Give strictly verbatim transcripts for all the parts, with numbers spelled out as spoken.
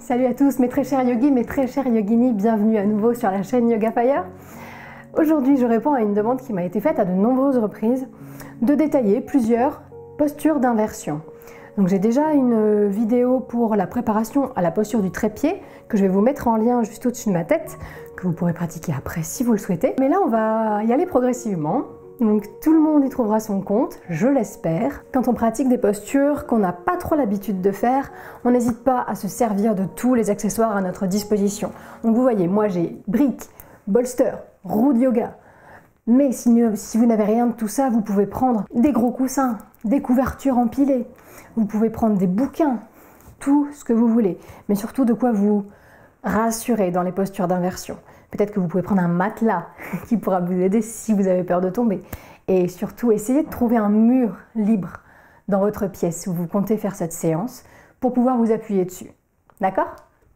Salut à tous mes très chers yogis, mes très chers yoginis, bienvenue à nouveau sur la chaîne Yoga Fire. Aujourd'hui je réponds à une demande qui m'a été faite à de nombreuses reprises de détailler plusieurs postures d'inversion. Donc j'ai déjà une vidéo pour la préparation à la posture du trépied que je vais vous mettre en lien juste au-dessus de ma tête, que vous pourrez pratiquer après si vous le souhaitez. Mais là on va y aller progressivement. Donc tout le monde y trouvera son compte, je l'espère. Quand on pratique des postures qu'on n'a pas trop l'habitude de faire, on n'hésite pas à se servir de tous les accessoires à notre disposition. Donc vous voyez, moi j'ai briques, bolster, roue de yoga. Mais si, si vous n'avez rien de tout ça, vous pouvez prendre des gros coussins, des couvertures empilées, vous pouvez prendre des bouquins, tout ce que vous voulez. Mais surtout de quoi vous rassurer dans les postures d'inversion. Peut-être que vous pouvez prendre un matelas qui pourra vous aider si vous avez peur de tomber. Et surtout, essayez de trouver un mur libre dans votre pièce où vous comptez faire cette séance pour pouvoir vous appuyer dessus. D'accord?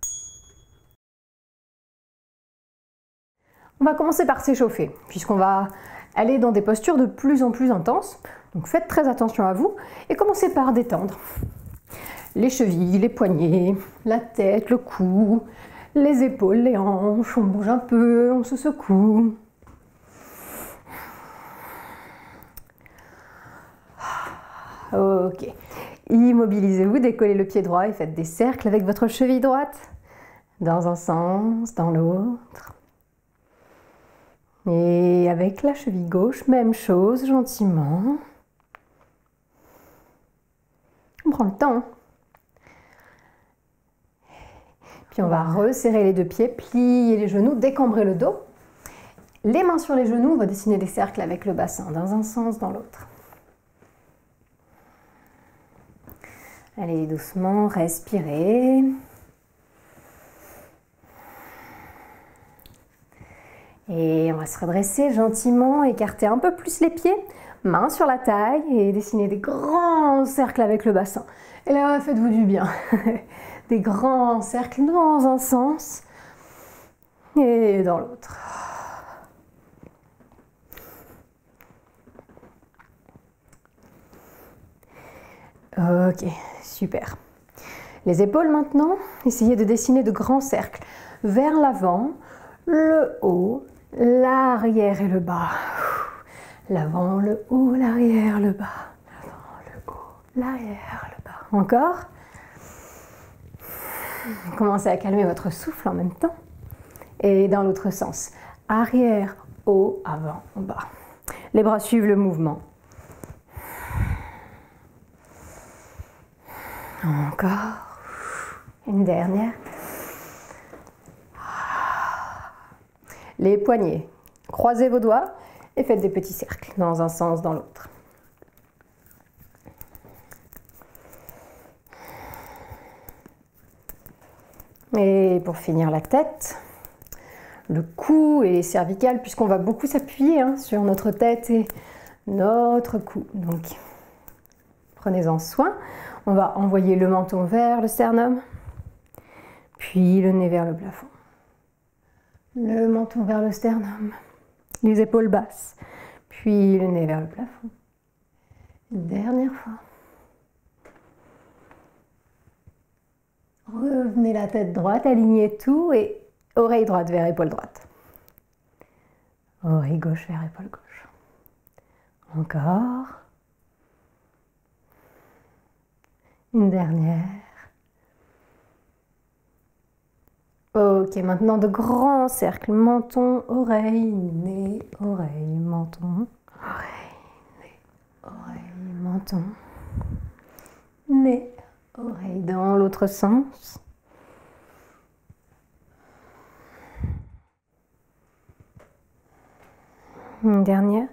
On va commencer par s'échauffer, puisqu'on va aller dans des postures de plus en plus intenses. Donc faites très attention à vous et commencez par détendre les chevilles, les poignets, la tête, le cou, les épaules, les hanches, on bouge un peu, on se secoue. Ok. Immobilisez-vous, décollez le pied droit et faites des cercles avec votre cheville droite. Dans un sens, dans l'autre. Et avec la cheville gauche, même chose, gentiment. On prend le temps. Puis on va resserrer les deux pieds, plier les genoux, décambrer le dos. Les mains sur les genoux, on va dessiner des cercles avec le bassin, dans un sens, dans l'autre. Allez, doucement, respirez. Et on va se redresser gentiment, écarter un peu plus les pieds, mains sur la taille et dessiner des grands cercles avec le bassin. Et là, faites-vous du bien. Des grands cercles dans un sens et dans l'autre. Ok, super. Les épaules maintenant, essayez de dessiner de grands cercles vers l'avant, le haut, l'arrière et le bas. L'avant, le haut, l'arrière, le bas. L'avant, le haut, l'arrière, le bas. Encore. Commencez à calmer votre souffle en même temps. Et dans l'autre sens. Arrière, haut, avant, bas. Les bras suivent le mouvement. Encore. Une dernière. Les poignets. Croisez vos doigts et faites des petits cercles dans un sens, dans l'autre. Et pour finir la tête, le cou et les cervicales, puisqu'on va beaucoup s'appuyer hein, sur notre tête et notre cou. Donc, prenez-en soin. On va envoyer le menton vers le sternum, puis le nez vers le plafond. Le menton vers le sternum, les épaules basses, puis le nez vers le plafond. Une dernière fois. Revenez la tête droite, alignez tout et oreille droite vers épaule droite. Oreille gauche vers épaule gauche. Encore. Une dernière. Ok, maintenant de grands cercles. Menton, oreille, nez, oreille, menton. Oreille, nez, oreille, menton. Nez. Oreille dans l'autre sens. Une dernière.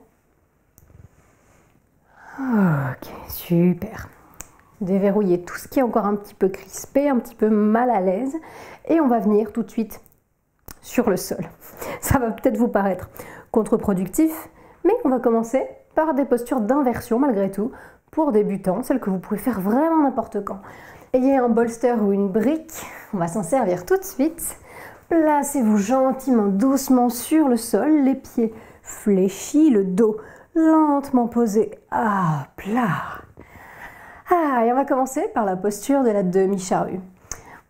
Ok, super. Déverrouillez tout ce qui est encore un petit peu crispé, un petit peu mal à l'aise. Et on va venir tout de suite sur le sol. Ça va peut-être vous paraître contre-productif, mais on va commencer par des postures d'inversion malgré tout. Pour débutants, celle que vous pouvez faire vraiment n'importe quand. Ayez un bolster ou une brique, on va s'en servir tout de suite. Placez-vous gentiment, doucement sur le sol, les pieds fléchis, le dos lentement posé à plat. Ah, et on va commencer par la posture de la demi-charrue.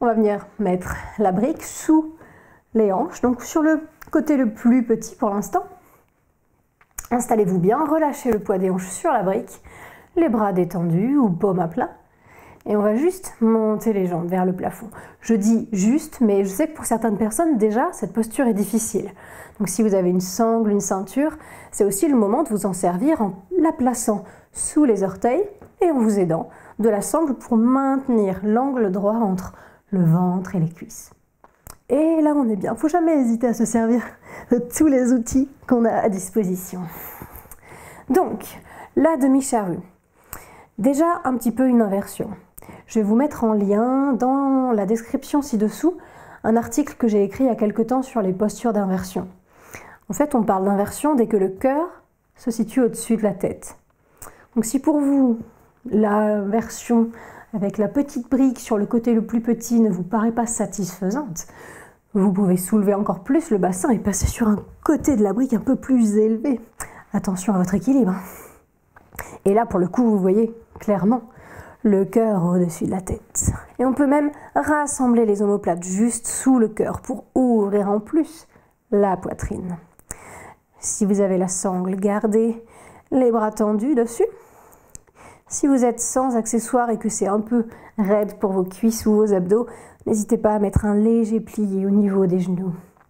On va venir mettre la brique sous les hanches, donc sur le côté le plus petit pour l'instant. Installez-vous bien, relâchez le poids des hanches sur la brique, les bras détendus ou paume à plat. Et on va juste monter les jambes vers le plafond. Je dis juste, mais je sais que pour certaines personnes, déjà, cette posture est difficile. Donc si vous avez une sangle, une ceinture, c'est aussi le moment de vous en servir en la plaçant sous les orteils et en vous aidant de la sangle pour maintenir l'angle droit entre le ventre et les cuisses. Et là, on est bien. Il ne faut jamais hésiter à se servir de tous les outils qu'on a à disposition. Donc, la demi-charrue. Déjà, un petit peu une inversion. Je vais vous mettre en lien dans la description ci-dessous un article que j'ai écrit il y a quelque temps sur les postures d'inversion. En fait, on parle d'inversion dès que le cœur se situe au-dessus de la tête. Donc si pour vous, la version avec la petite brique sur le côté le plus petit ne vous paraît pas satisfaisante, vous pouvez soulever encore plus le bassin et passer sur un côté de la brique un peu plus élevé. Attention à votre équilibre. Et là, pour le coup, vous voyez clairement le cœur au-dessus de la tête. Et on peut même rassembler les omoplates juste sous le cœur pour ouvrir en plus la poitrine. Si vous avez la sangle, gardez les bras tendus dessus. Si vous êtes sans accessoires et que c'est un peu raide pour vos cuisses ou vos abdos, n'hésitez pas à mettre un léger pli au niveau des genoux.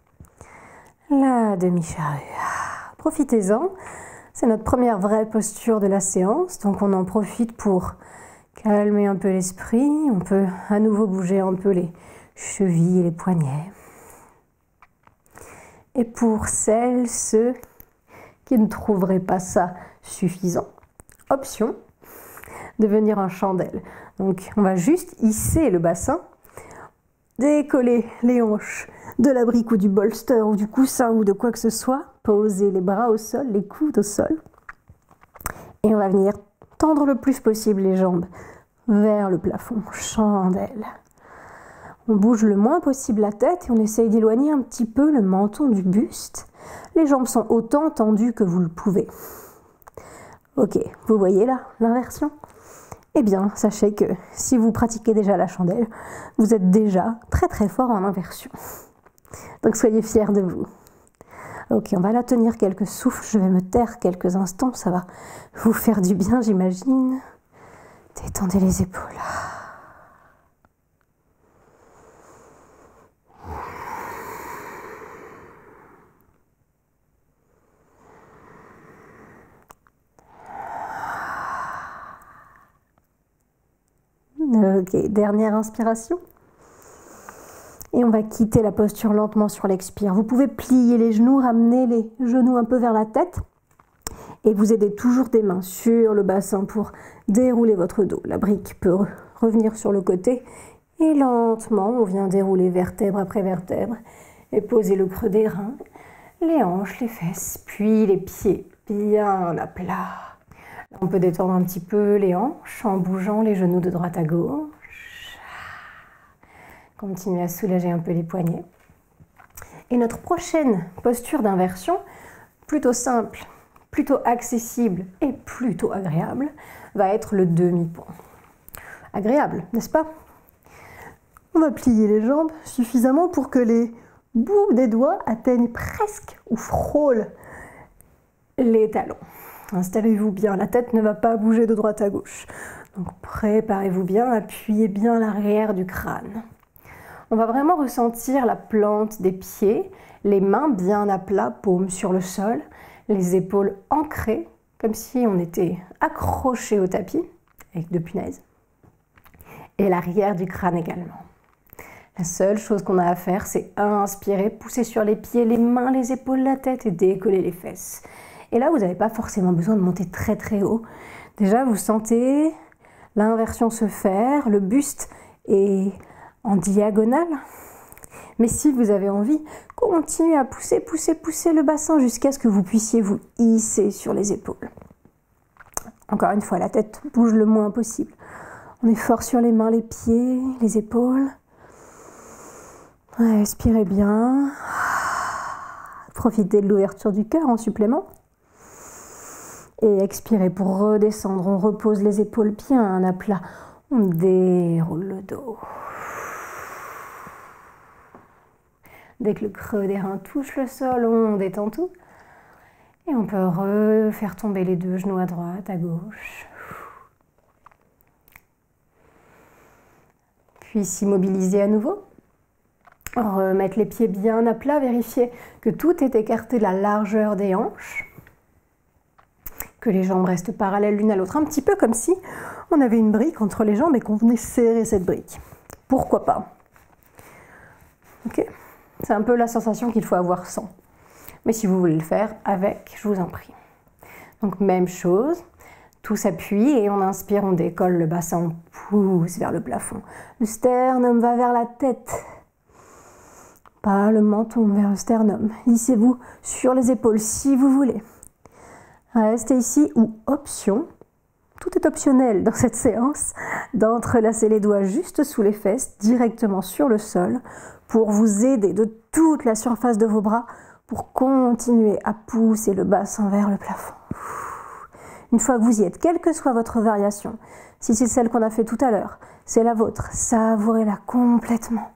La demi-charrue. Profitez-en. C'est notre première vraie posture de la séance, donc on en profite pour calmer un peu l'esprit. On peut à nouveau bouger un peu les chevilles et les poignets. Et pour celles, ceux qui ne trouveraient pas ça suffisant, option de venir en chandelle. Donc on va juste hisser le bassin, décoller les hanches de la brique ou du bolster ou du coussin ou de quoi que ce soit, poser les bras au sol, les coudes au sol, et on va venir tendre le plus possible les jambes vers le plafond, chandelle. On bouge le moins possible la tête et on essaye d'éloigner un petit peu le menton du buste. Les jambes sont autant tendues que vous le pouvez. Ok, vous voyez là l'inversion? Eh bien, sachez que si vous pratiquez déjà la chandelle, vous êtes déjà très très fort en inversion. Donc soyez fiers de vous. Ok, on va la tenir quelques souffles, je vais me taire quelques instants, ça va vous faire du bien, j'imagine. Détendez les épaules. Ok, dernière inspiration. Et on va quitter la posture lentement sur l'expire. Vous pouvez plier les genoux, ramener les genoux un peu vers la tête et vous aidez toujours des mains sur le bassin pour dérouler votre dos. La brique peut revenir sur le côté et lentement, on vient dérouler vertèbre après vertèbre et poser le creux des reins, les hanches, les fesses, puis les pieds bien à plat. On peut détendre un petit peu les hanches en bougeant les genoux de droite à gauche. Continuez à soulager un peu les poignets. Et notre prochaine posture d'inversion, plutôt simple, plutôt accessible et plutôt agréable, va être le demi-pont. Agréable, n'est-ce pas? On va plier les jambes suffisamment pour que les bouts des doigts atteignent presque ou frôlent les talons. Installez-vous bien, la tête ne va pas bouger de droite à gauche. Donc préparez-vous bien, appuyez bien l'arrière du crâne. On va vraiment ressentir la plante des pieds, les mains bien à plat, paumes sur le sol, les épaules ancrées, comme si on était accroché au tapis, avec deux punaises, et l'arrière du crâne également. La seule chose qu'on a à faire, c'est inspirer, pousser sur les pieds, les mains, les épaules, la tête et décoller les fesses. Et là, vous n'avez pas forcément besoin de monter très très haut. Déjà, vous sentez l'inversion se faire, le buste est en diagonale. Mais si vous avez envie, continuez à pousser, pousser, pousser le bassin jusqu'à ce que vous puissiez vous hisser sur les épaules. Encore une fois, la tête bouge le moins possible. On est fort sur les mains, les pieds, les épaules. Ouais, respirez bien. Profitez de l'ouverture du cœur en supplément. Et expirez pour redescendre. On repose les épaules bien à plat. On déroule le dos. Dès que le creux des reins touche le sol, on détend tout. Et on peut refaire tomber les deux genoux à droite, à gauche. Puis s'immobiliser à nouveau. Remettre les pieds bien à plat, vérifier que tout est écarté de la largeur des hanches. Que les jambes restent parallèles l'une à l'autre. Un petit peu comme si on avait une brique entre les jambes et qu'on venait serrer cette brique. Pourquoi pas? Ok. C'est un peu la sensation qu'il faut avoir sans. Mais si vous voulez le faire avec, je vous en prie. Donc même chose, tout s'appuie et on inspire, on décolle le bassin, on pousse vers le plafond. Le sternum va vers la tête, pas le menton vers le sternum. Hissez-vous sur les épaules si vous voulez. Restez ici ou option, tout est optionnel dans cette séance, d'entrelacer les doigts juste sous les fesses, directement sur le sol, pour vous aider de toute la surface de vos bras pour continuer à pousser le bassin vers le plafond. Une fois que vous y êtes, quelle que soit votre variation, si c'est celle qu'on a fait tout à l'heure, c'est la vôtre, savourez-la complètement.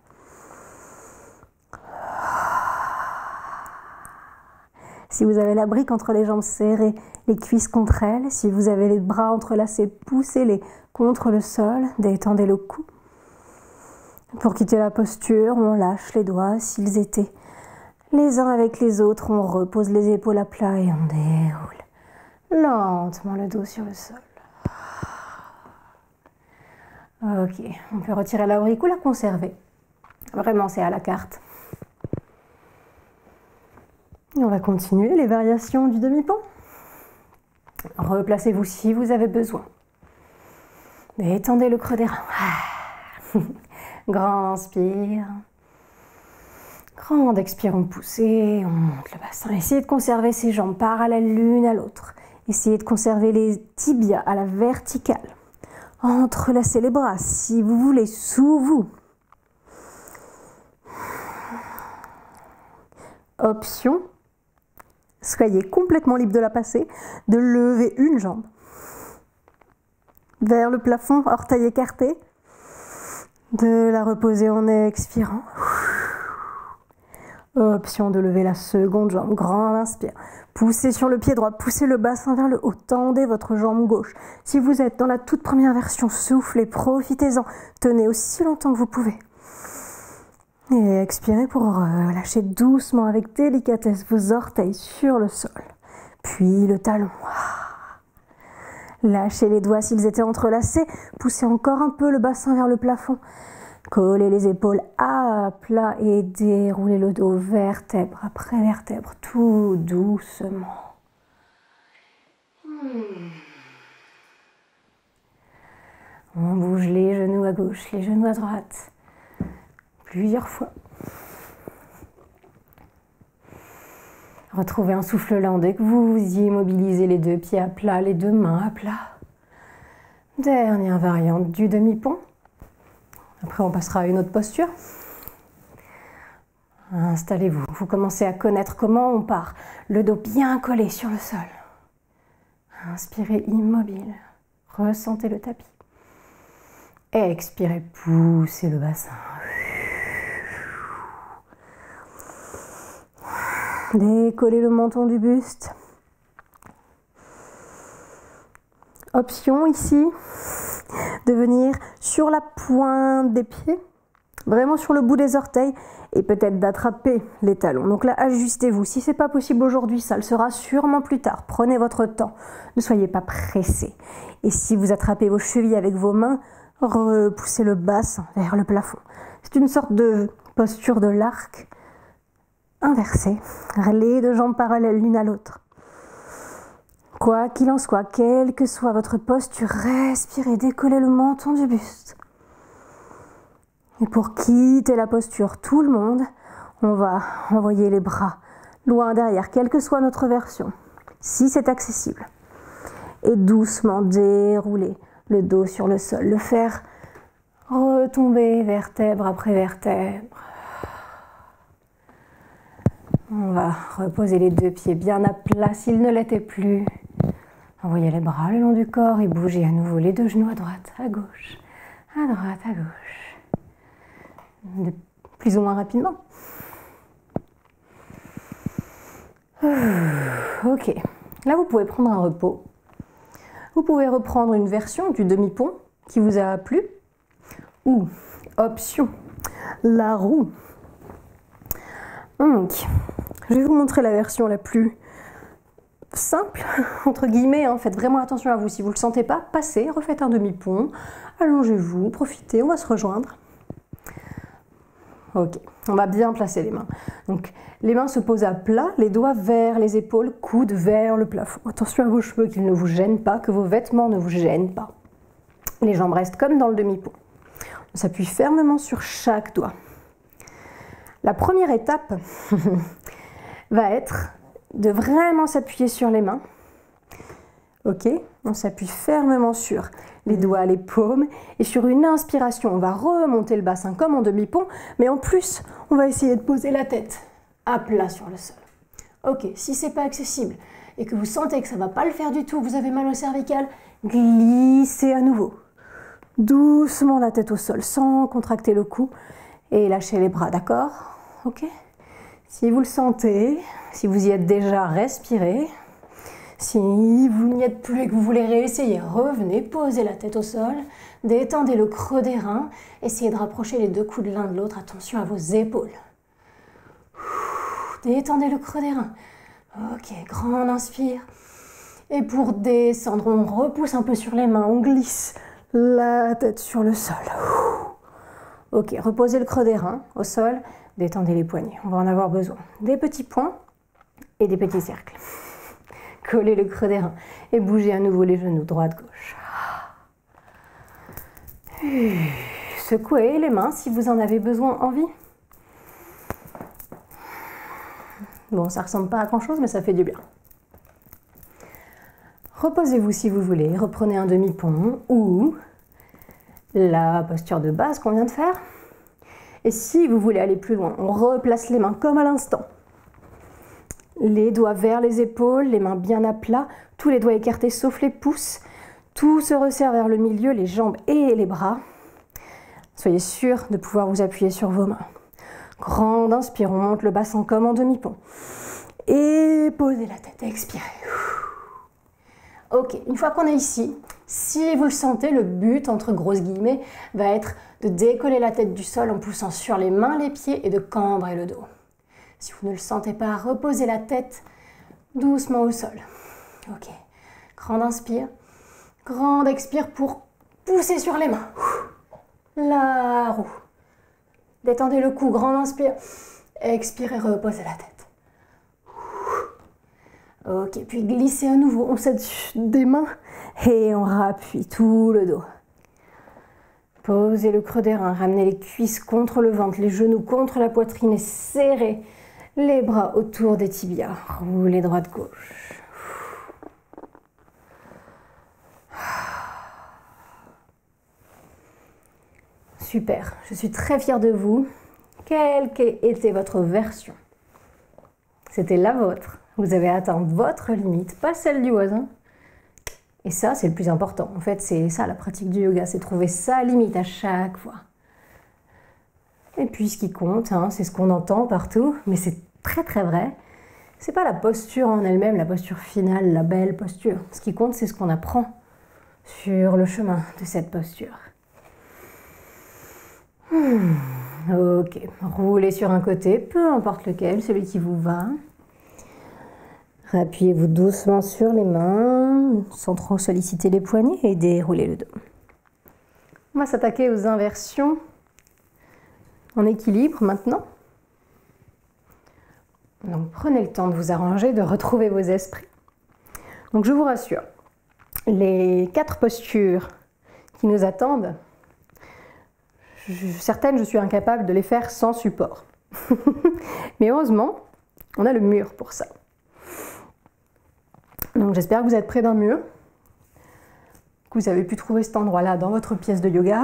Si vous avez la brique entre les jambes, serrez les cuisses contre elles. Si vous avez les bras entrelacés, poussez-les contre le sol, détendez le cou. Pour quitter la posture, on lâche les doigts s'ils étaient les uns avec les autres. On repose les épaules à plat et on déroule lentement le dos sur le sol. Ok, on peut retirer la brique ou la conserver. Vraiment, c'est à la carte. Et on va continuer les variations du demi-pont. Replacez-vous si vous avez besoin. Étendez le creux des reins. Grand inspire. Grande expire, on pousse et on monte le bassin. Essayez de conserver ces jambes parallèles l'une à l'autre. Essayez de conserver les tibias à la verticale. Entrelacez les bras si vous voulez, sous vous. Option, soyez complètement libre de la passer, de lever une jambe vers le plafond, orteil écarté, de la reposer en expirant. Option de lever la seconde jambe, grand inspire. Poussez sur le pied droit, poussez le bassin vers le haut, tendez votre jambe gauche. Si vous êtes dans la toute première version, soufflez, profitez-en, tenez aussi longtemps que vous pouvez. Et expirez pour relâcher doucement avec délicatesse vos orteils sur le sol. Puis le talon. Lâchez les doigts s'ils étaient entrelacés. Poussez encore un peu le bassin vers le plafond. Collez les épaules à plat et déroulez le dos vertèbre après vertèbre, tout doucement. On bouge les genoux à gauche, les genoux à droite. Plusieurs fois. Retrouvez un souffle lent dès que vous y immobilisez les deux pieds à plat, les deux mains à plat. Dernière variante du demi-pont. Après, on passera à une autre posture. Installez-vous. Vous commencez à connaître comment on part. Le dos bien collé sur le sol. Inspirez immobile. Ressentez le tapis. Expirez, poussez le bassin. Décollez le menton du buste. Option ici, de venir sur la pointe des pieds, vraiment sur le bout des orteils, et peut-être d'attraper les talons. Donc là, ajustez-vous. Si ce n'est pas possible aujourd'hui, ça le sera sûrement plus tard. Prenez votre temps. Ne soyez pas pressés. Et si vous attrapez vos chevilles avec vos mains, repoussez le bassin vers le plafond. C'est une sorte de posture de l'arc inversé. Les deux jambes parallèles l'une à l'autre. Quoi qu'il en soit, quelle que soit votre posture, respirez, décollez le menton du buste. Et pour quitter la posture, tout le monde, on va envoyer les bras loin derrière, quelle que soit notre version, si c'est accessible. Et doucement dérouler le dos sur le sol, le faire retomber vertèbre après vertèbre. On va reposer les deux pieds bien à plat s'ils ne l'étaient plus. Envoyez les bras le long du corps et bougez à nouveau les deux genoux à droite, à gauche, à droite, à gauche. De plus ou moins rapidement. Ok, là vous pouvez prendre un repos. Vous pouvez reprendre une version du demi-pont qui vous a plu. Ou, option, la roue. Donc, je vais vous montrer la version la plus simple, entre guillemets, hein. Faites vraiment attention à vous. Si vous ne le sentez pas, passez, refaites un demi-pont, allongez-vous, profitez, on va se rejoindre. Ok, on va bien placer les mains. Donc, les mains se posent à plat, les doigts vers les épaules, coudes vers le plafond. Attention à vos cheveux, qu'ils ne vous gênent pas, que vos vêtements ne vous gênent pas. Les jambes restent comme dans le demi-pont. On s'appuie fermement sur chaque doigt. La première étape va être de vraiment s'appuyer sur les mains. Ok, on s'appuie fermement sur les doigts, les paumes, et sur une inspiration, on va remonter le bassin comme en demi-pont, mais en plus, on va essayer de poser la tête à plat sur le sol. Ok, si c'est pas accessible et que vous sentez que ça va pas le faire du tout, vous avez mal au cervical, glissez à nouveau. Doucement la tête au sol, sans contracter le cou, et lâchez les bras, d'accord? Ok? Si vous le sentez, si vous y êtes déjà, respirez. Si vous n'y êtes plus et que vous voulez réessayer, revenez, posez la tête au sol, détendez le creux des reins, essayez de rapprocher les deux coudes l'un de l'autre, attention à vos épaules. Détendez le creux des reins. Ok, grande inspire. Et pour descendre, on repousse un peu sur les mains, on glisse la tête sur le sol. Ok, reposez le creux des reins au sol, détendez les poignets, on va en avoir besoin. Des petits points et des petits cercles. Collez le creux des reins et bougez à nouveau les genoux, droite-gauche. Secouez les mains si vous en avez besoin, envie. Bon, ça ressemble pas à grand chose, mais ça fait du bien. Reposez-vous si vous voulez, reprenez un demi-pont ou la posture de base qu'on vient de faire. Et si vous voulez aller plus loin, on replace les mains comme à l'instant. Les doigts vers les épaules, les mains bien à plat, tous les doigts écartés sauf les pouces. Tout se resserre vers le milieu, les jambes et les bras. Soyez sûr de pouvoir vous appuyer sur vos mains. Grande inspire, on monte le bassin comme en demi-pont. Et posez la tête, expirez. Ok, une fois qu'on est ici, si vous le sentez, le but, entre grosses guillemets, va être de décoller la tête du sol en poussant sur les mains, les pieds et de cambrer le dos. Si vous ne le sentez pas, reposez la tête doucement au sol. Ok, grande inspire, grande expire pour pousser sur les mains. La roue. Détendez le cou, grande inspire, expirez, reposez la tête. Ok, puis glissez à nouveau, on s'aide des mains et on rappuie tout le dos. Posez le creux des reins, ramenez les cuisses contre le ventre, les genoux contre la poitrine et serrez les bras autour des tibias. Roulez droite-gauche. Super, je suis très fière de vous. Quelle qu'était votre version? C'était la vôtre. Vous avez atteint votre limite, pas celle du voisin. Et ça, c'est le plus important. En fait, c'est ça la pratique du yoga, c'est trouver sa limite à chaque fois. Et puis, ce qui compte, hein, c'est ce qu'on entend partout, mais c'est très très vrai. C'est pas la posture en elle-même, la posture finale, la belle posture. Ce qui compte, c'est ce qu'on apprend sur le chemin de cette posture. Hmm. Ok, roulez sur un côté, peu importe lequel, celui qui vous va. Appuyez-vous doucement sur les mains, sans trop solliciter les poignets et déroulez le dos. On va s'attaquer aux inversions en équilibre maintenant. Donc prenez le temps de vous arranger, de retrouver vos esprits. Donc je vous rassure, les quatre postures qui nous attendent, je, certaines je suis incapable de les faire sans support. Mais heureusement, on a le mur pour ça. Donc j'espère que vous êtes près d'un mur, que vous avez pu trouver cet endroit-là dans votre pièce de yoga.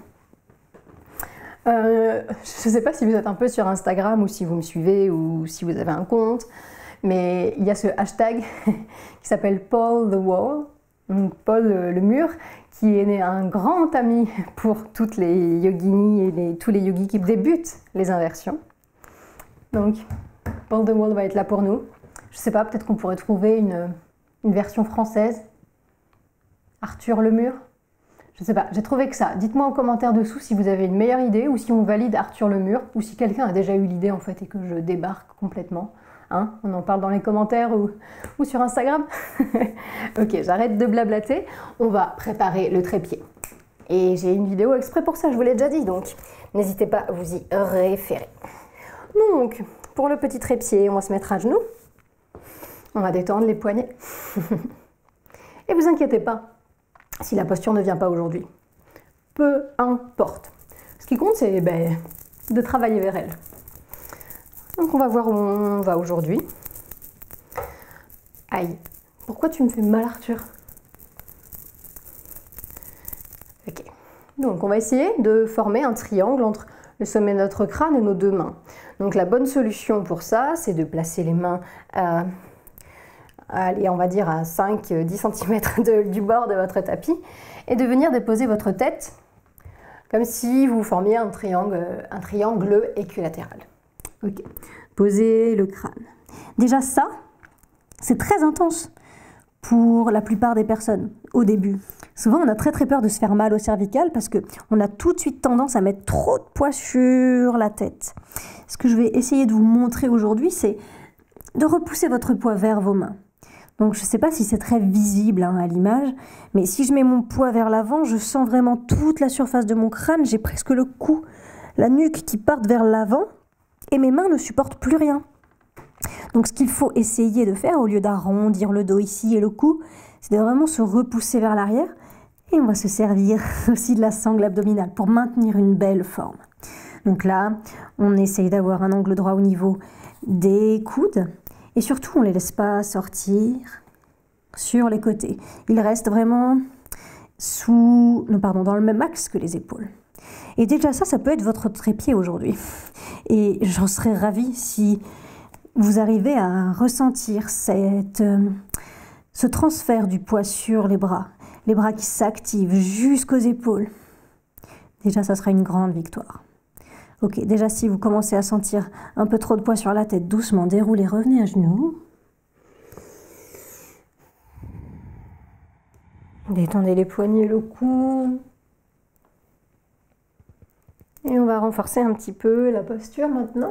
euh, je ne sais pas si vous êtes un peu sur Instagram ou si vous me suivez ou si vous avez un compte, mais il y a ce hashtag qui s'appelle Paul the Wall, donc Paul le, le mur, qui est né un grand ami pour toutes les yoginis et les, tous les yogis qui débutent les inversions. Donc Paul the Wall va être là pour nous. Je sais pas, peut-être qu'on pourrait trouver une, une version française. Arthur Lemur. Je sais pas, j'ai trouvé que ça. Dites-moi en commentaire dessous si vous avez une meilleure idée ou si on valide Arthur Lemur ou si quelqu'un a déjà eu l'idée en fait et que je débarque complètement. Hein, on en parle dans les commentaires ou, ou sur Instagram. Ok, j'arrête de blablater. On va préparer le trépied. Et j'ai une vidéo exprès pour ça, je vous l'ai déjà dit, donc n'hésitez pas à vous y référer. Donc, pour le petit trépied, on va se mettre à genoux. On va détendre les poignets. Et vous inquiétez pas, si la posture ne vient pas aujourd'hui. Peu importe. Ce qui compte, c'est ben, de travailler vers elle. Donc on va voir où on va aujourd'hui. Aïe, pourquoi tu me fais mal, Arthur? Ok. Donc on va essayer de former un triangle entre le sommet de notre crâne et nos deux mains. Donc la bonne solution pour ça, c'est de placer les mains à, allez, on va dire à cinq à dix centimètres du bord de votre tapis et de venir déposer votre tête comme si vous formiez un triangle, un triangle équilatéral. Ok. Posez le crâne. Déjà ça, c'est très intense pour la plupart des personnes au début. Souvent, on a très très peur de se faire mal au cervical parce qu'on a tout de suite tendance à mettre trop de poids sur la tête. Ce que je vais essayer de vous montrer aujourd'hui, c'est de repousser votre poids vers vos mains. Donc je ne sais pas si c'est très visible hein, à l'image, mais si je mets mon poids vers l'avant, je sens vraiment toute la surface de mon crâne, j'ai presque le cou, la nuque qui partent vers l'avant et mes mains ne supportent plus rien. Donc ce qu'il faut essayer de faire, au lieu d'arrondir le dos ici et le cou, c'est de vraiment se repousser vers l'arrière et on va se servir aussi de la sangle abdominale pour maintenir une belle forme. Donc là, on essaye d'avoir un angle droit au niveau des coudes. Et surtout, on ne les laisse pas sortir sur les côtés. Ils restent vraiment sous, non, pardon, dans le même axe que les épaules. Et déjà ça, ça peut être votre trépied aujourd'hui. Et j'en serais ravie si vous arrivez à ressentir cette, euh, ce transfert du poids sur les bras. Les bras qui s'activent jusqu'aux épaules. Déjà, ça sera une grande victoire. Ok, déjà si vous commencez à sentir un peu trop de poids sur la tête, doucement déroulez, revenez à genoux. Détendez les poignets, le cou. Et on va renforcer un petit peu la posture maintenant.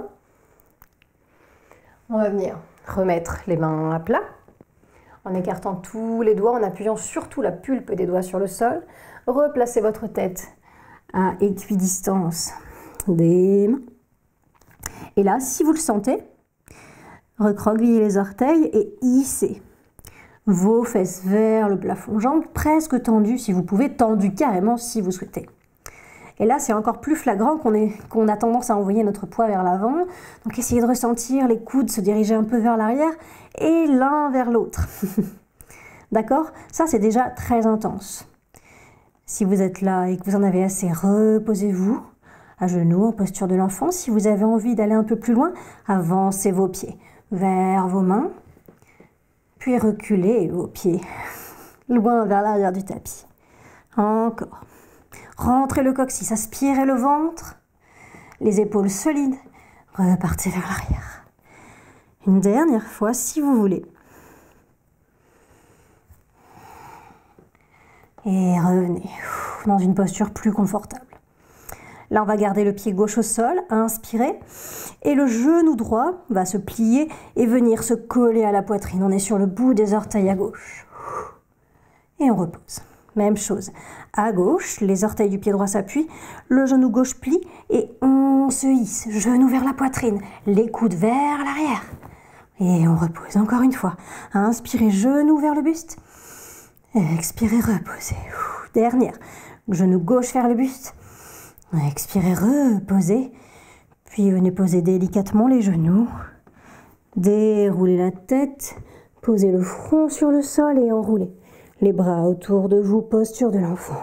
On va venir remettre les mains à plat, en écartant tous les doigts, en appuyant surtout la pulpe des doigts sur le sol. Replacez votre tête à équidistance des mains. Et là, si vous le sentez, recroquevillez les orteils et hissez vos fesses vers le plafond. Jambes presque tendues si vous pouvez, tendues carrément si vous souhaitez. Et là, c'est encore plus flagrant qu'on est, qu'on a tendance à envoyer notre poids vers l'avant. Donc essayez de ressentir les coudes se diriger un peu vers l'arrière et l'un vers l'autre. D'accord? Ça, c'est déjà très intense. Si vous êtes là et que vous en avez assez, reposez-vous à genoux, en posture de l'enfant. Si vous avez envie d'aller un peu plus loin, avancez vos pieds vers vos mains, puis reculez vos pieds loin vers l'arrière du tapis. Encore. Rentrez le coccyx, aspirez le ventre, les épaules solides, repartez vers l'arrière. Une dernière fois, si vous voulez. Et revenez dans une posture plus confortable. Là, on va garder le pied gauche au sol, inspirez, et le genou droit va se plier et venir se coller à la poitrine. On est sur le bout des orteils à gauche. Et on repose. Même chose. À gauche, les orteils du pied droit s'appuient, le genou gauche plie et on se hisse. Genou vers la poitrine, les coudes vers l'arrière. Et on repose encore une fois. Inspirez, genou vers le buste. Expirez, reposez. Dernière. Genou gauche vers le buste. Expirez, reposez. Puis venez poser délicatement les genoux. Déroulez la tête. Posez le front sur le sol et enroulez. Les bras autour de vous, posture de l'enfant.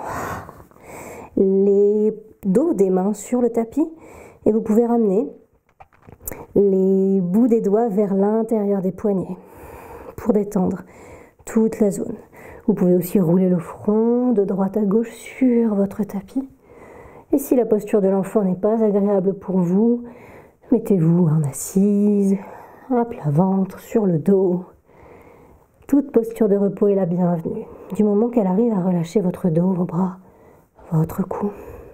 Les dos des mains sur le tapis. Et vous pouvez ramener les bouts des doigts vers l'intérieur des poignets pour détendre toute la zone. Vous pouvez aussi rouler le front de droite à gauche sur votre tapis. Et si la posture de l'enfant n'est pas agréable pour vous, mettez-vous en assise, à plat ventre, sur le dos. Toute posture de repos est la bienvenue. Du moment qu'elle arrive à relâcher votre dos, vos bras, votre cou.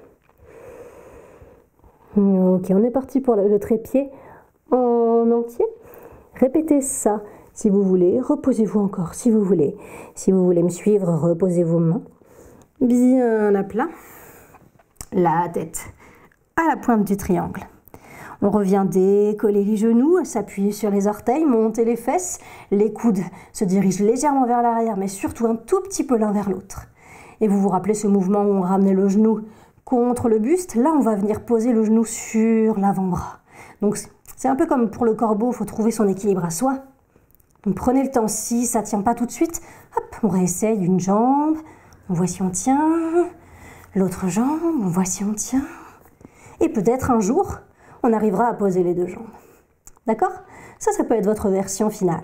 Ok, on est parti pour le trépied en entier. Répétez ça si vous voulez. Reposez-vous encore si vous voulez. Si vous voulez me suivre, reposez vos mains bien à plat. La tête à la pointe du triangle. On revient décoller les genoux, s'appuyer sur les orteils, monter les fesses. Les coudes se dirigent légèrement vers l'arrière, mais surtout un tout petit peu l'un vers l'autre. Et vous vous rappelez ce mouvement où on ramenait le genou contre le buste. Là, on va venir poser le genou sur l'avant-bras. Donc, c'est un peu comme pour le corbeau, il faut trouver son équilibre à soi. Donc, prenez le temps. Si ça ne tient pas tout de suite, hop, on réessaye une jambe. On voit si on tient. L'autre jambe, on voit si on tient. Et peut-être un jour, on arrivera à poser les deux jambes. D'accord? Ça, ça peut être votre version finale.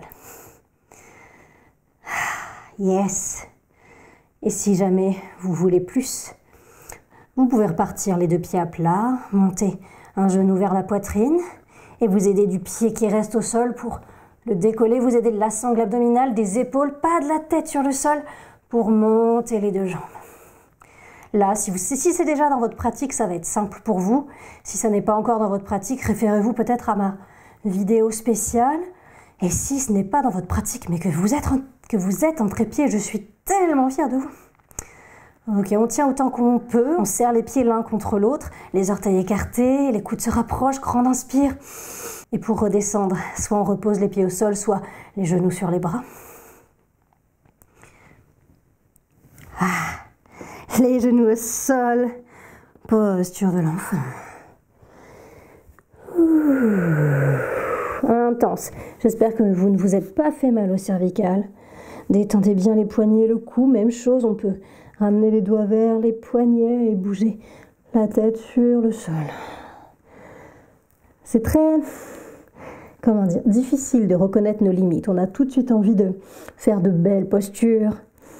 Yes. Et si jamais vous voulez plus, vous pouvez repartir les deux pieds à plat, monter un genou vers la poitrine et vous aider du pied qui reste au sol pour le décoller, vous aider de la sangle abdominale, des épaules, pas de la tête sur le sol pour monter les deux jambes. Là, si, vous, si c'est déjà dans votre pratique, ça va être simple pour vous. Si ça n'est pas encore dans votre pratique, référez-vous peut-être à ma vidéo spéciale. Et si ce n'est pas dans votre pratique, mais que vous êtes en, que vous êtes en trépied, je suis tellement fière de vous. Ok, on tient autant qu'on peut, on serre les pieds l'un contre l'autre, les orteils écartés, les coudes se rapprochent, grande inspire. Et pour redescendre, soit on repose les pieds au sol, soit les genoux sur les bras. Ah, les genoux au sol, posture de l'enfant. Intense. J'espère que vous ne vous êtes pas fait mal au cervical. Détendez bien les poignets, le cou, même chose, on peut ramener les doigts vers les poignets et bouger la tête sur le sol. C'est très, comment dire, difficile de reconnaître nos limites. On a tout de suite envie de faire de belles postures.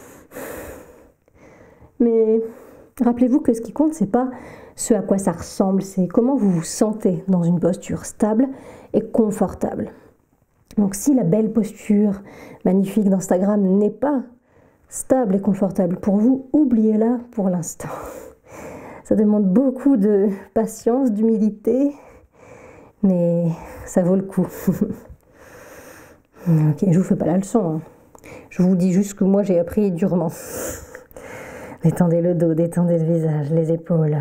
Mais rappelez-vous que ce qui compte, c'est pas ce à quoi ça ressemble, c'est comment vous vous sentez dans une posture stable et confortable. Donc si la belle posture magnifique d'Instagram n'est pas stable et confortable pour vous, oubliez-la pour l'instant. Ça demande beaucoup de patience, d'humilité, mais ça vaut le coup. Ok, je vous fais pas la leçon, hein. Je vous dis juste que moi j'ai appris durement. Détendez le dos, détendez le visage, les épaules.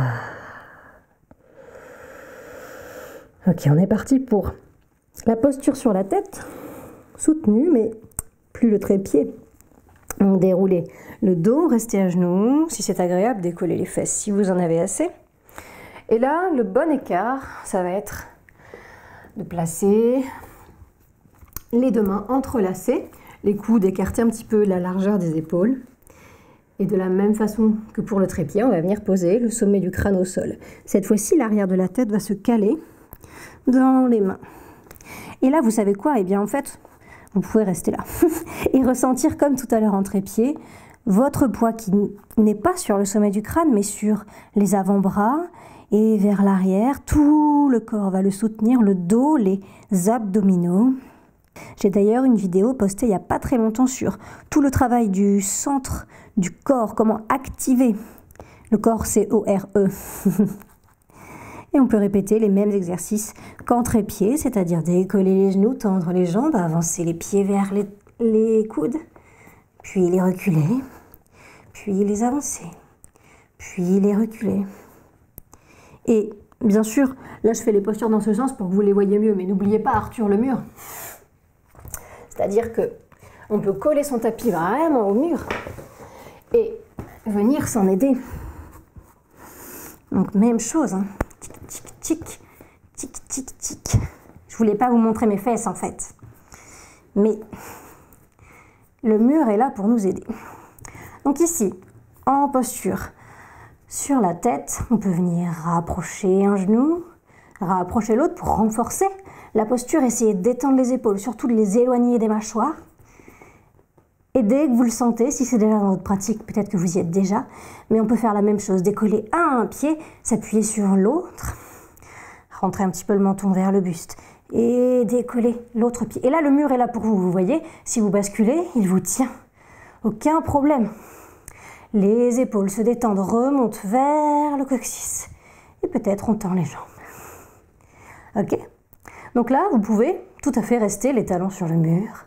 Ok, on est parti pour la posture sur la tête, soutenue, mais plus le trépied. Donc déroulez le dos, restez à genoux. Si c'est agréable, décollez les fesses si vous en avez assez. Et là, le bon écart, ça va être de placer les deux mains entrelacées, les coudes écartés un petit peu la largeur des épaules. Et de la même façon que pour le trépied, on va venir poser le sommet du crâne au sol. Cette fois-ci, l'arrière de la tête va se caler dans les mains. Et là, vous savez quoi? Eh bien, en fait, vous pouvez rester là et ressentir comme tout à l'heure en trépied, votre poids qui n'est pas sur le sommet du crâne, mais sur les avant-bras et vers l'arrière. Tout le corps va le soutenir, le dos, les abdominaux. J'ai d'ailleurs une vidéo postée il n'y a pas très longtemps sur tout le travail du centre du corps, comment activer le corps, C O R E. Et on peut répéter les mêmes exercices qu'en trépied, c'est-à-dire décoller les genoux, tendre les jambes, avancer les pieds vers les, les coudes, puis les reculer, puis les avancer, puis les reculer. Et bien sûr, là je fais les postures dans ce sens pour que vous les voyez mieux, mais n'oubliez pas Arthur le mur. C'est-à-dire que on peut coller son tapis vraiment au mur et venir s'en aider. Donc même chose, hein. Tic, tic, tic, tic, tic, tic. Je voulais pas vous montrer mes fesses en fait. Mais le mur est là pour nous aider. Donc ici, en posture sur la tête, on peut venir rapprocher un genou, rapprocher l'autre pour renforcer la posture, essayer de détendre les épaules, surtout de les éloigner des mâchoires. Et dès que vous le sentez, si c'est déjà dans votre pratique, peut-être que vous y êtes déjà, mais on peut faire la même chose, décoller un pied, s'appuyer sur l'autre, rentrer un petit peu le menton vers le buste, et décoller l'autre pied. Et là, le mur est là pour vous, vous voyez. Si vous basculez, il vous tient. Aucun problème. Les épaules se détendent, remontent vers le coccyx. Et peut-être on tend les jambes. Ok? Donc là, vous pouvez tout à fait rester les talons sur le mur.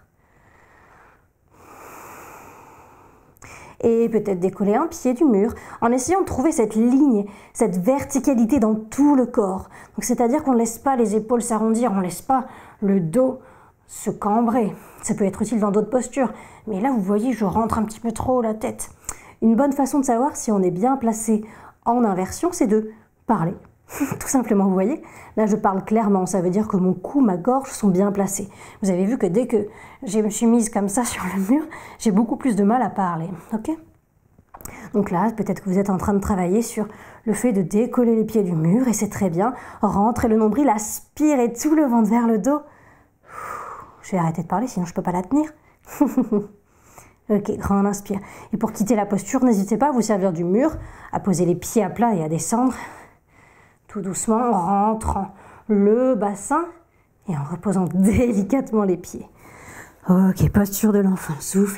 Et peut-être décoller un pied du mur en essayant de trouver cette ligne, cette verticalité dans tout le corps. Donc c'est-à-dire qu'on ne laisse pas les épaules s'arrondir, on ne laisse pas le dos se cambrer. Ça peut être utile dans d'autres postures. Mais là, vous voyez, je rentre un petit peu trop la tête. Une bonne façon de savoir si on est bien placé en inversion, c'est de parler. Tout simplement, vous voyez. Là, je parle clairement. Ça veut dire que mon cou, ma gorge sont bien placés. Vous avez vu que dès que je me suis mise comme ça sur le mur, j'ai beaucoup plus de mal à parler. Ok ? Donc là, peut-être que vous êtes en train de travailler sur le fait de décoller les pieds du mur, et c'est très bien. Rentrez le nombril, aspirez tout le ventre vers le dos. Je vais arrêter de parler, sinon je ne peux pas la tenir. Ok, grand inspire. Et pour quitter la posture, n'hésitez pas à vous servir du mur, à poser les pieds à plat et à descendre. Tout doucement, en rentrant le bassin et en reposant délicatement les pieds. Ok, posture de l'enfant, soufflez.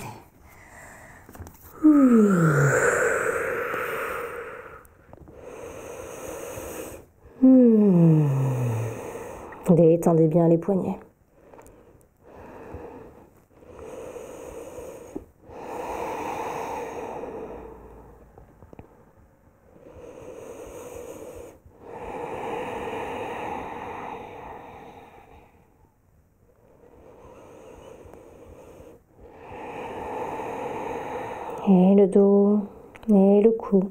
Mmh. Détendez bien les poignets. Et le dos, et le cou.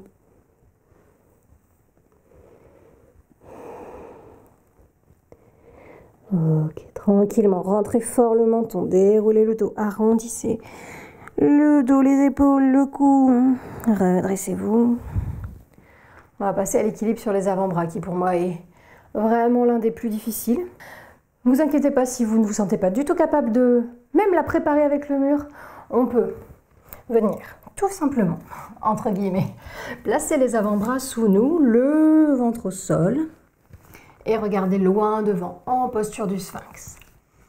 Ok, tranquillement, rentrez fort le menton, déroulez le dos, arrondissez le dos, les épaules, le cou. Redressez-vous. On va passer à l'équilibre sur les avant-bras, qui pour moi est vraiment l'un des plus difficiles. Ne vous inquiétez pas si vous ne vous sentez pas du tout capable de même la préparer avec le mur. On peut venir tout simplement, entre guillemets, placer les avant-bras sous nous, le ventre au sol, et regarder loin devant, en posture du sphinx.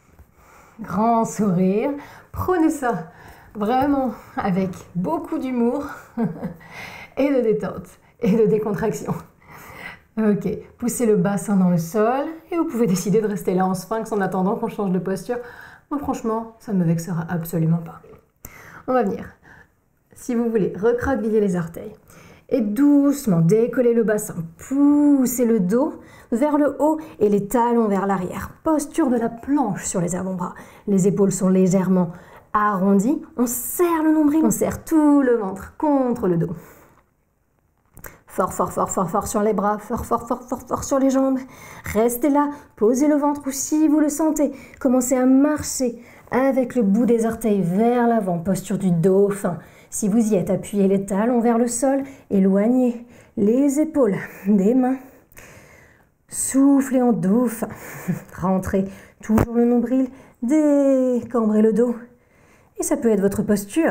Grand sourire, prenez ça vraiment avec beaucoup d'humour et de détente et de décontraction. Ok, poussez le bassin dans le sol et vous pouvez décider de rester là en sphinx en attendant qu'on change de posture. Moi franchement, ça ne me vexera absolument pas. On va venir. Si vous voulez, recroqueviller les orteils et doucement décoller le bassin, poussez le dos vers le haut et les talons vers l'arrière. Posture de la planche sur les avant-bras. Les épaules sont légèrement arrondies. On serre le nombril, on serre tout le ventre contre le dos. Fort, fort, fort, fort, fort sur les bras, fort, fort, fort, fort, fort sur les jambes. Restez là, posez le ventre ou si vous le sentez, commencez à marcher avec le bout des orteils vers l'avant, posture du dauphin. Si vous y êtes, appuyez les talons vers le sol, éloignez les épaules des mains. Soufflez en dauphin. Rentrez toujours le nombril, décambrez le dos. Et ça peut être votre posture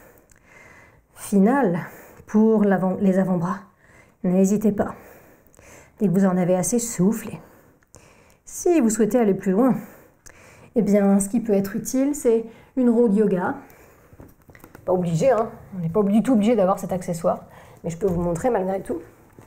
finale pour l'avant, les avant-bras. N'hésitez pas. Dès que vous en avez assez, soufflez. Si vous souhaitez aller plus loin, eh bien, ce qui peut être utile, c'est une roue de yoga. Pas obligé, hein. On n'est pas du tout obligé d'avoir cet accessoire, mais je peux vous montrer malgré tout.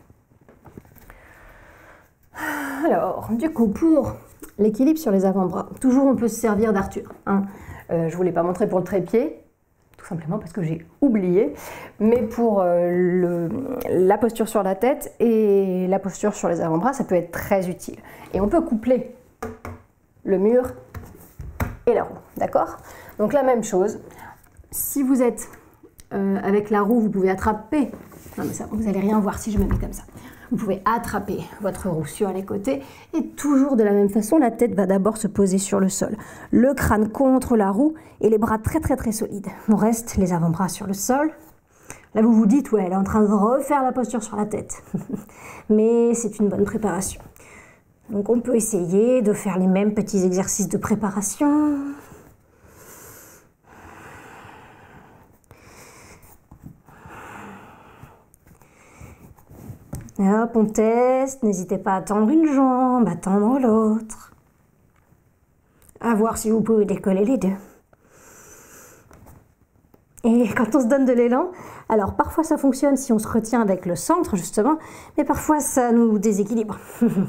Alors, du coup, pour l'équilibre sur les avant-bras, toujours on peut se servir d'Arthur. Hein. Euh, je ne vous l'ai pas montré pour le trépied, tout simplement parce que j'ai oublié, mais pour euh, le, la posture sur la tête et la posture sur les avant-bras, ça peut être très utile. Et on peut coupler le mur et la roue, d'accord? Donc la même chose. Si vous êtes euh, avec la roue, vous pouvez attraper, non mais ça, vous n'allez rien voir si je me mets comme ça. Vous pouvez attraper votre roue sur les côtés et toujours de la même façon, la tête va d'abord se poser sur le sol. Le crâne contre la roue et les bras très très très solides. On reste les avant-bras sur le sol. Là vous vous dites, ouais, elle est en train de refaire la posture sur la tête. Mais c'est une bonne préparation. Donc on peut essayer de faire les mêmes petits exercices de préparation. Hop, on teste, n'hésitez pas à tendre une jambe, à tendre l'autre. À voir si vous pouvez décoller les deux. Et quand on se donne de l'élan, alors parfois ça fonctionne si on se retient avec le centre justement, mais parfois ça nous déséquilibre.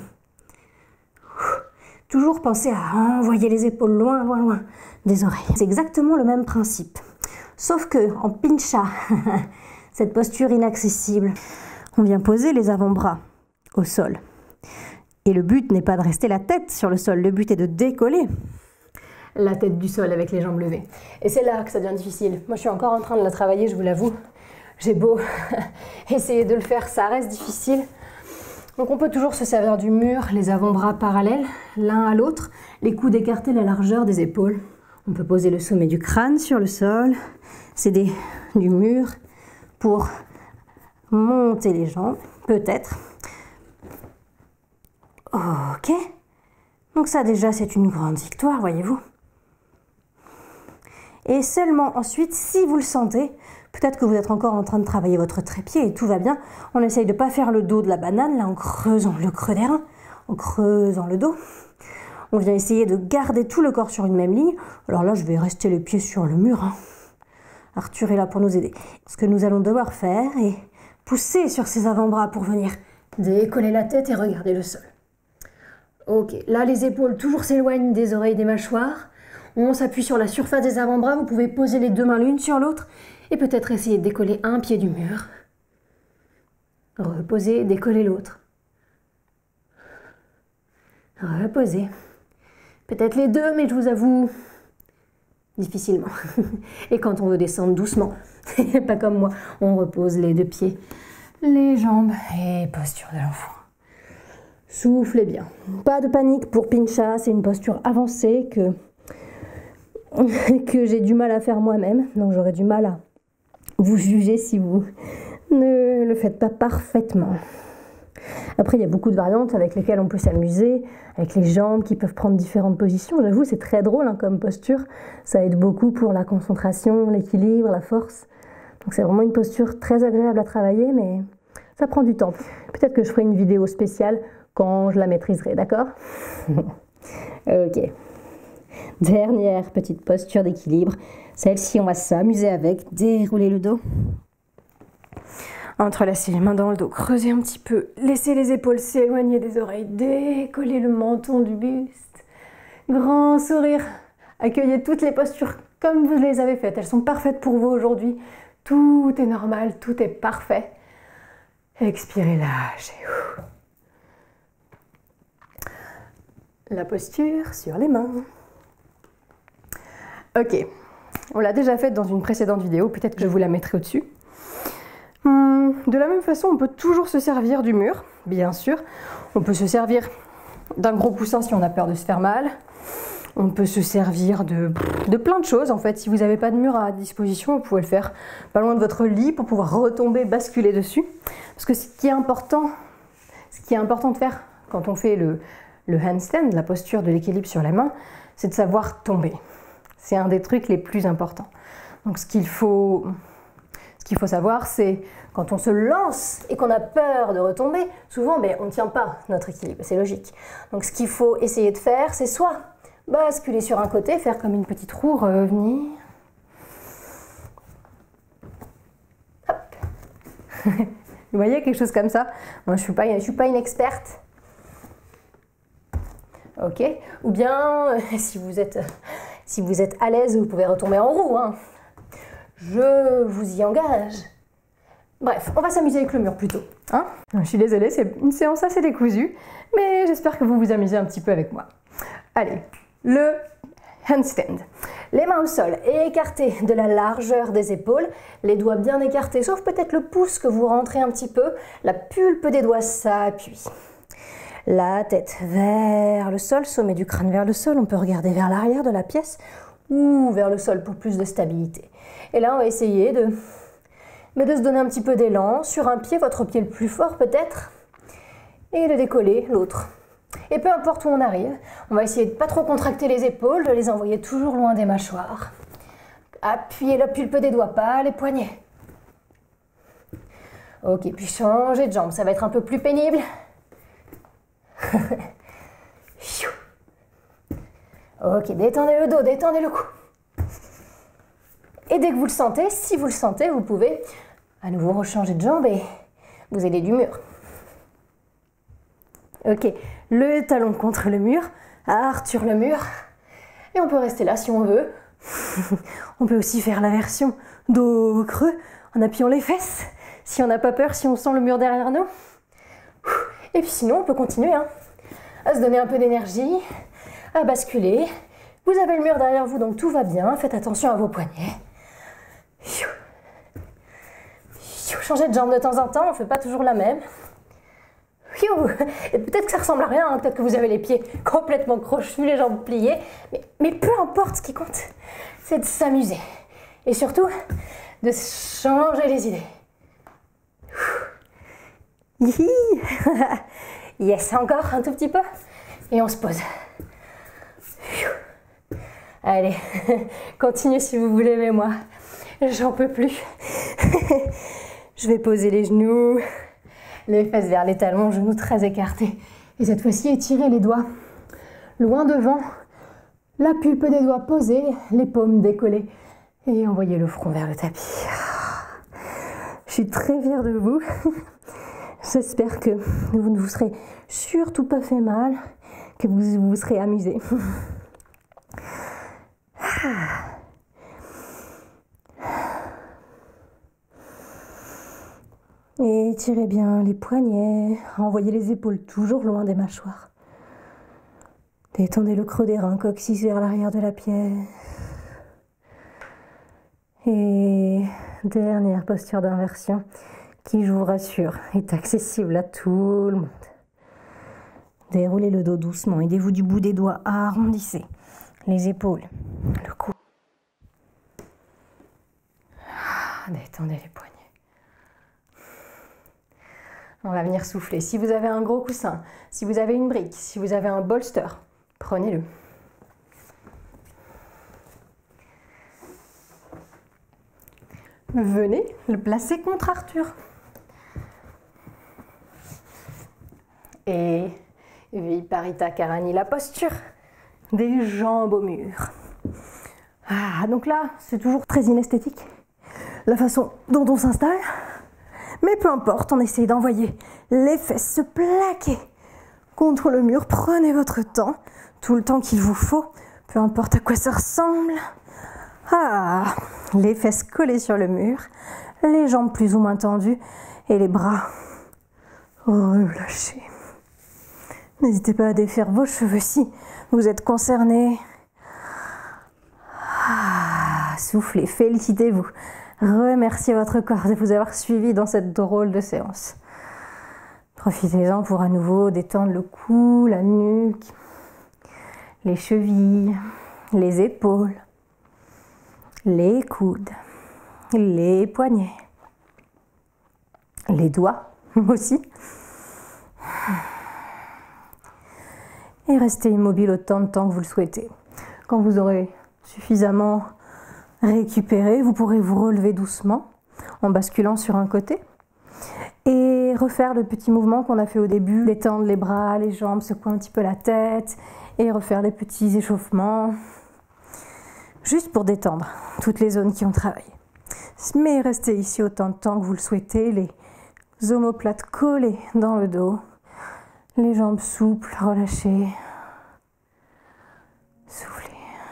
Toujours penser à envoyer les épaules loin, loin, loin des oreilles. C'est exactement le même principe. Sauf que en pincha, cette posture inaccessible, on vient poser les avant-bras au sol. Et le but n'est pas de rester la tête sur le sol, le but est de décoller la tête du sol avec les jambes levées. Et c'est là que ça devient difficile. Moi, je suis encore en train de la travailler, je vous l'avoue. J'ai beau essayer de le faire, ça reste difficile. Donc on peut toujours se servir du mur, les avant-bras parallèles, l'un à l'autre, les coudes écartés la largeur des épaules. On peut poser le sommet du crâne sur le sol, s'aider du mur pour monter les jambes, peut-être. Ok. Donc ça déjà c'est une grande victoire, voyez-vous. Et seulement ensuite, si vous le sentez, peut-être que vous êtes encore en train de travailler votre trépied et tout va bien, on essaye de ne pas faire le dos de la banane, là en creusant le creux des reins, en creusant le dos. On vient essayer de garder tout le corps sur une même ligne. Alors là, je vais rester les pieds sur le mur. Hein. Arthur est là pour nous aider. Ce que nous allons devoir faire est pousser sur ses avant-bras pour venir décoller la tête et regarder le sol. Ok, là les épaules toujours s'éloignent des oreilles des mâchoires. On s'appuie sur la surface des avant-bras. Vous pouvez poser les deux mains l'une sur l'autre et peut-être essayer de décoller un pied du mur. Reposer, décoller l'autre. Reposer. Peut-être les deux, mais je vous avoue, difficilement. Et quand on veut descendre doucement, pas comme moi, on repose les deux pieds, les jambes et posture de l'enfant. Soufflez bien. Pas de panique pour pincha, c'est une posture avancée que, que j'ai du mal à faire moi-même, donc j'aurais du mal à vous juger si vous ne le faites pas parfaitement. Après, il y a beaucoup de variantes avec lesquelles on peut s'amuser, avec les jambes qui peuvent prendre différentes positions. J'avoue, c'est très drôle hein, comme posture. Ça aide beaucoup pour la concentration, l'équilibre, la force. Donc c'est vraiment une posture très agréable à travailler, mais ça prend du temps. Peut-être que je ferai une vidéo spéciale quand je la maîtriserai, d'accord? Ok. Dernière petite posture d'équilibre. Celle-ci, on va s'amuser avec. Dérouler le dos. Entrelacer les mains dans le dos, creuser un petit peu, laisser les épaules s'éloigner des oreilles, décoller le menton du buste. Grand sourire. Accueillez toutes les postures comme vous les avez faites. Elles sont parfaites pour vous aujourd'hui. Tout est normal, tout est parfait. Expirez, lâchez. La posture sur les mains. Ok, on l'a déjà faite dans une précédente vidéo, peut-être que je vous la mettrai au-dessus. De la même façon, on peut toujours se servir du mur, bien sûr. On peut se servir d'un gros coussin si on a peur de se faire mal. On peut se servir de, de plein de choses, en fait. Si vous n'avez pas de mur à disposition, vous pouvez le faire pas loin de votre lit pour pouvoir retomber, basculer dessus. Parce que ce qui est important, ce qui est important de faire quand on fait le, le handstand, la posture de l'équilibre sur les mains, c'est de savoir tomber. C'est un des trucs les plus importants. Donc ce qu'il faut... Ce qu'il faut savoir, c'est quand on se lance et qu'on a peur de retomber, souvent ben, on ne tient pas notre équilibre, c'est logique. Donc ce qu'il faut essayer de faire, c'est soit basculer sur un côté, faire comme une petite roue, revenir. Hop. Vous voyez, quelque chose comme ça. Moi, je ne suis pas, je suis pas une experte. Ok. Ou bien, si vous êtes, si vous êtes à l'aise, vous pouvez retomber en roue. Hein. Je vous y engage. Bref, on va s'amuser avec le mur plutôt. Hein? Je suis désolée, c'est une séance assez décousue, mais j'espère que vous vous amusez un petit peu avec moi. Allez, le handstand. Les mains au sol et écartées de la largeur des épaules, les doigts bien écartés, sauf peut-être le pouce que vous rentrez un petit peu. La pulpe des doigts s'appuie. La tête vers le sol, sommet du crâne vers le sol. On peut regarder vers l'arrière de la pièce ou vers le sol pour plus de stabilité. Et là, on va essayer de, mais de se donner un petit peu d'élan sur un pied, votre pied le plus fort peut-être, et de décoller l'autre. Et peu importe où on arrive, on va essayer de ne pas trop contracter les épaules, de les envoyer toujours loin des mâchoires. Appuyez la pulpe des doigts, pas les poignets. Ok, puis changer de jambe, ça va être un peu plus pénible. Ok, détendez le dos, détendez le cou. Et dès que vous le sentez, si vous le sentez, vous pouvez à nouveau rechanger de jambe et vous aider du mur. Ok, le talon contre le mur, Arthur le mur. Et on peut rester là si on veut. On peut aussi faire la version dos creux en appuyant les fesses. Si on n'a pas peur, si on sent le mur derrière nous. Et puis sinon, on peut continuer hein, à se donner un peu d'énergie, à basculer. Vous avez le mur derrière vous, donc tout va bien. Faites attention à vos poignets. Changez de jambe de temps en temps, on ne fait pas toujours la même. Et peut-être que ça ressemble à rien, hein. Peut-être que vous avez les pieds complètement crochus, les jambes pliées. Mais, mais peu importe, ce qui compte, c'est de s'amuser. Et surtout, de changer les idées. Yes, encore un tout petit peu. Et on se pose. Allez, continuez si vous voulez, mais moi, j'en peux plus. Je vais poser les genoux, les fesses vers les talons, genoux très écartés. Et cette fois-ci, étirez les doigts loin devant, la pulpe des doigts posée, les paumes décollées. Et envoyez le front vers le tapis. Je suis très fière de vous. J'espère que vous ne vous serez surtout pas fait mal, que vous vous serez amusés. Et tirez bien les poignets, envoyez les épaules toujours loin des mâchoires. Détendez le creux des reins, coccyx vers l'arrière de la pièce. Et dernière posture d'inversion qui, je vous rassure, est accessible à tout le monde. Déroulez le dos doucement, aidez-vous du bout des doigts, arrondissez les épaules, le cou. Détendez les poignets. On va venir souffler. Si vous avez un gros coussin, si vous avez une brique, si vous avez un bolster, prenez-le. Venez le placer contre Arthur. Et Viparita Karani, la posture des jambes au mur. Ah, donc là, c'est toujours très inesthétique, la façon dont on s'installe. Mais peu importe, on essaye d'envoyer les fesses se plaquer contre le mur. Prenez votre temps, tout le temps qu'il vous faut, peu importe à quoi ça ressemble. Ah, les fesses collées sur le mur, les jambes plus ou moins tendues et les bras relâchés. N'hésitez pas à défaire vos cheveux si vous êtes concernés. Ah, soufflez, félicitez-vous. Remerciez votre corps de vous avoir suivi dans cette drôle de séance. Profitez-en pour à nouveau détendre le cou, la nuque, les chevilles, les épaules, les coudes, les poignets, les doigts aussi. Et restez immobile autant de temps que vous le souhaitez. Quand vous aurez suffisamment récupéré, vous pourrez vous relever doucement en basculant sur un côté et refaire le petit mouvement qu'on a fait au début, détendre les bras, les jambes, secouer un petit peu la tête et refaire les petits échauffements juste pour détendre toutes les zones qui ont travaillé. Mais restez ici autant de temps que vous le souhaitez, les omoplates collées dans le dos, les jambes souples, relâchées. Soufflez.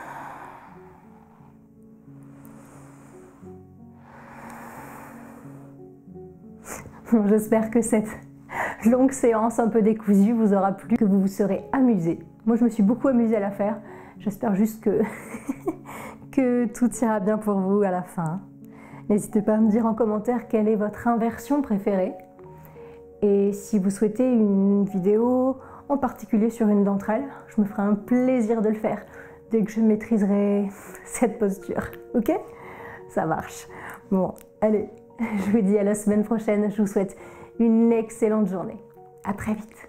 J'espère que cette longue séance un peu décousue vous aura plu, que vous vous serez amusé. Moi, je me suis beaucoup amusée à la faire. J'espère juste que, que tout ira bien pour vous à la fin. N'hésitez pas à me dire en commentaire quelle est votre inversion préférée. Et si vous souhaitez une vidéo en particulier sur une d'entre elles, je me ferai un plaisir de le faire dès que je maîtriserai cette posture. Ok? Ça marche. Bon, allez, je vous dis à la semaine prochaine. Je vous souhaite une excellente journée. À très vite.